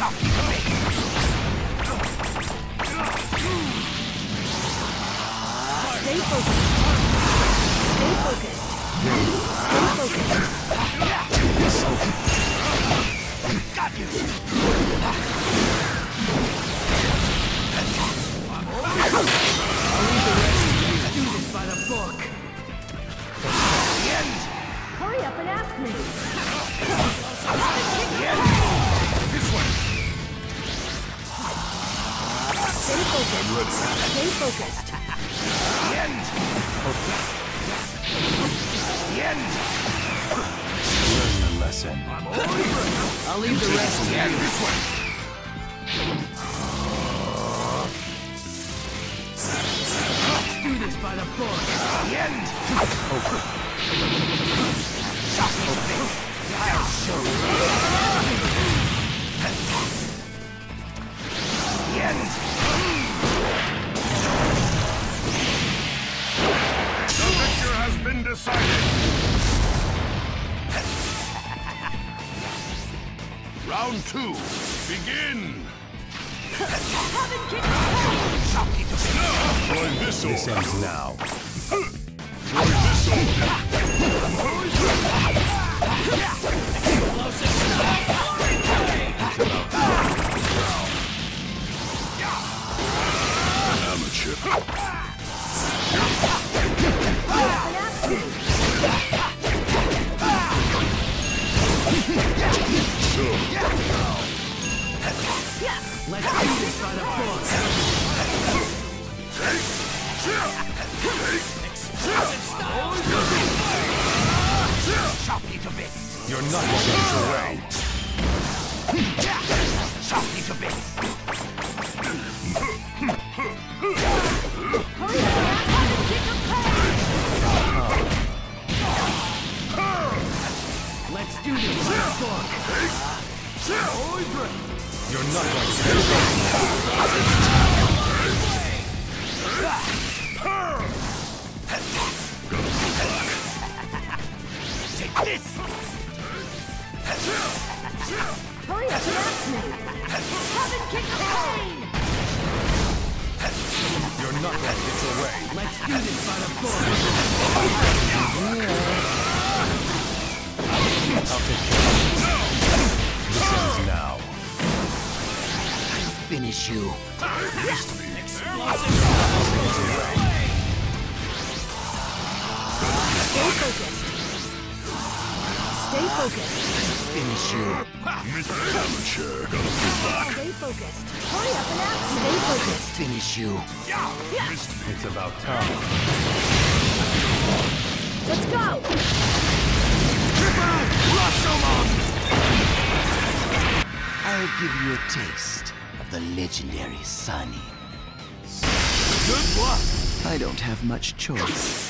Stay focused. Stay focused. Stay focused. Got you. I'll leave the rest of you do this by the book. The end. Hurry up and ask me. This one. Stay focused. Stay focused. The end. The end. Learn the lesson. I'll leave the rest to you. This one. Do this by the book. The end. I'll show you. The end. The victor has been decided. Round 2, begin. Heaven kick. Try this This over. ends now. Try this over. Amateur. Let's do this by the book. Explosive style. Chop you to bits. You're not going to get away. Chop you to bits. Hurry up and heaven kick of pain. Let's do this by the book. You're not going to get away. Take this. Hurry up and ask me. Heaven kick of pain. You're not going to get away. Let's do this by the book. I'll take care of it. This ends now. Finish you. Explosive Stay focused. Stay focused. Finish you. Mr. Amateur. Stay focused. Hurry up and ask me. Stay focused. Finish you. It's about time. Let's go. I'll give you a taste of the legendary Sunny. Good luck. I don't have much choice.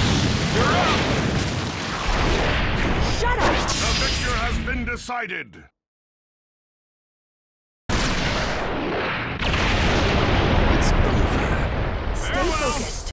Shut up. The victor has been decided.